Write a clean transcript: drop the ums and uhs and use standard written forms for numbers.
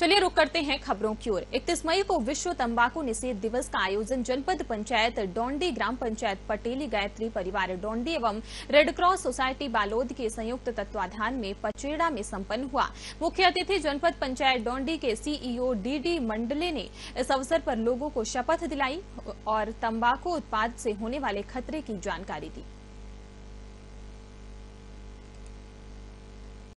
चलिए रुक करते हैं खबरों की ओर। 31 मई को विश्व तंबाकू निषेध दिवस का आयोजन जनपद पंचायत डोंडी, ग्राम पंचायत पटेली, गायत्री परिवार डोंडी एवं रेड क्रॉस सोसाइटी बालोद के संयुक्त तत्वाधान में पचेड़ा में संपन्न हुआ। मुख्य अतिथि जनपद पंचायत डोंडी के सीईओ डीडी मंडले ने इस अवसर पर लोगों को शपथ दिलाई और तंबाकू उत्पाद से होने वाले खतरे की जानकारी दी।